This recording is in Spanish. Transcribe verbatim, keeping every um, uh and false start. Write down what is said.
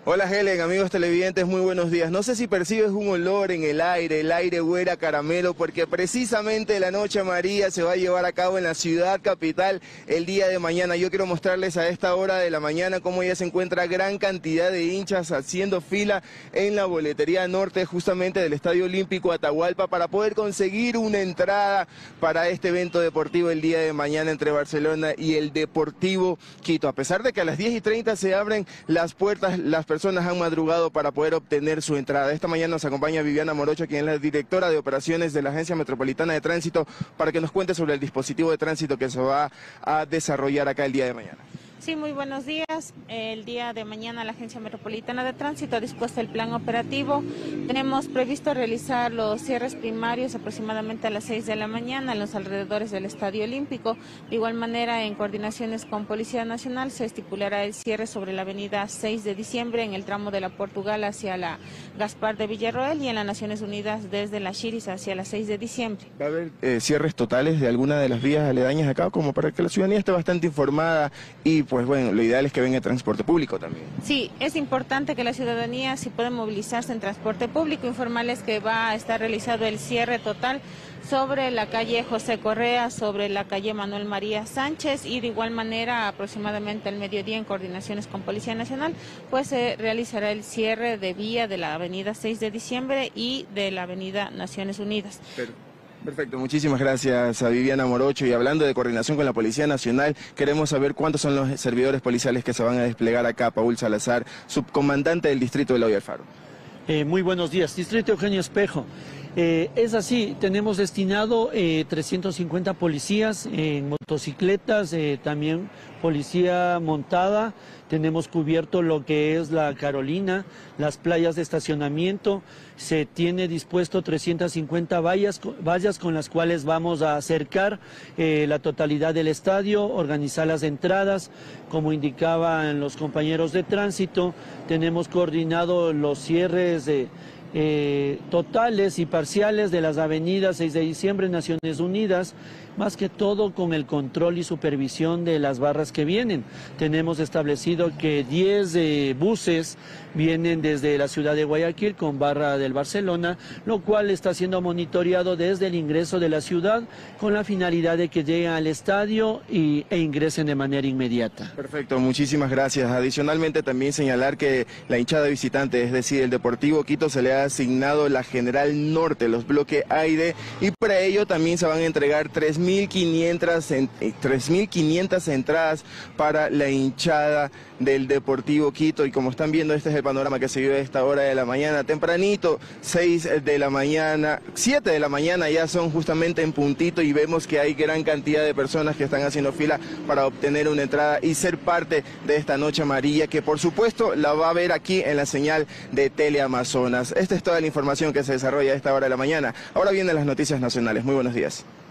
Hola Helen, amigos televidentes, muy buenos días. No sé si percibes un olor en el aire, el aire huele a caramelo, porque precisamente la Noche María se va a llevar a cabo en la ciudad capital el día de mañana. Yo quiero mostrarles a esta hora de la mañana cómo ya se encuentra gran cantidad de hinchas haciendo fila en la boletería norte justamente del Estadio Olímpico Atahualpa para poder conseguir una entrada para este evento deportivo el día de mañana entre Barcelona y el Deportivo Quito. A pesar de que a las diez y treinta se abren las puertas, las personas han madrugado para poder obtener su entrada. Esta mañana nos acompaña Viviana Morocho, quien es la directora de operaciones de la Agencia Metropolitana de Tránsito, para que nos cuente sobre el dispositivo de tránsito que se va a desarrollar acá el día de mañana. Sí, muy buenos días. El día de mañana la Agencia Metropolitana de Tránsito ha dispuesto el plan operativo. Tenemos previsto realizar los cierres primarios aproximadamente a las seis de la mañana en los alrededores del Estadio Olímpico. De igual manera, en coordinaciones con Policía Nacional, se estipulará el cierre sobre la avenida seis de diciembre en el tramo de la Portugal hacia la Gaspar de Villarroel y en las Naciones Unidas desde la Chiris hacia la seis de diciembre. ¿Va a haber eh, cierres totales de alguna de las vías aledañas acá, como para que la ciudadanía esté bastante informada y pues bueno, lo ideal es que venga el transporte público también? Sí, es importante que la ciudadanía, si puede movilizarse en transporte público, informarles que va a estar realizado el cierre total sobre la calle José Correa, sobre la calle Manuel María Sánchez y de igual manera aproximadamente al mediodía en coordinaciones con Policía Nacional, pues se realizará el cierre de vía de la avenida seis de diciembre y de la avenida Naciones Unidas. Pero... Perfecto, muchísimas gracias a Viviana Morocho. Y hablando de coordinación con la Policía Nacional, queremos saber cuántos son los servidores policiales que se van a desplegar acá. Paul Salazar, subcomandante del distrito de Eloy Alfaro. Eh, muy buenos días, distrito Eugenio Espejo. Eh, es así, tenemos destinado eh, trescientos cincuenta policías en motocicletas, eh, también policía montada, tenemos cubierto lo que es la Carolina, las playas de estacionamiento, se tiene dispuesto trescientas cincuenta vallas, vallas con las cuales vamos a acercar eh, la totalidad del estadio, organizar las entradas, como indicaban los compañeros de tránsito, tenemos coordinado los cierres de... Eh, totales y parciales de las avenidas seis de diciembre, Naciones Unidas, más que todo con el control y supervisión de las barras que vienen. Tenemos establecido que diez eh, buses vienen desde la ciudad de Guayaquil con barra del Barcelona, lo cual está siendo monitoreado desde el ingreso de la ciudad con la finalidad de que lleguen al estadio y, e ingresen de manera inmediata. Perfecto, muchísimas gracias. Adicionalmente también señalar que la hinchada visitante, es decir, el Deportivo Quito, se le ha asignado la General Norte, los bloques A y D, y para ello también se van a entregar tres mil quinientas entradas para la hinchada del Deportivo Quito. Y como están viendo, este es el panorama que se vive a esta hora de la mañana, tempranito, seis de la mañana, siete de la mañana ya son justamente en puntito, y vemos que hay gran cantidad de personas que están haciendo fila para obtener una entrada y ser parte de esta Noche Amarilla, que por supuesto la va a ver aquí en la señal de Teleamazonas. Esta es toda la información que se desarrolla a esta hora de la mañana. Ahora vienen las noticias nacionales. Muy buenos días.